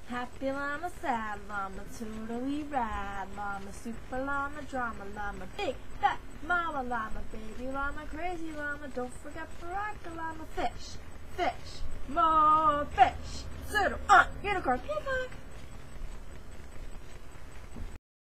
Happy llama, sad llama, totally rad llama, super llama, drama llama, big fat mama llama, baby llama, crazy llama, don't forget Barrack llama, fish, fish, more fish, turtle, unicorn, peacock.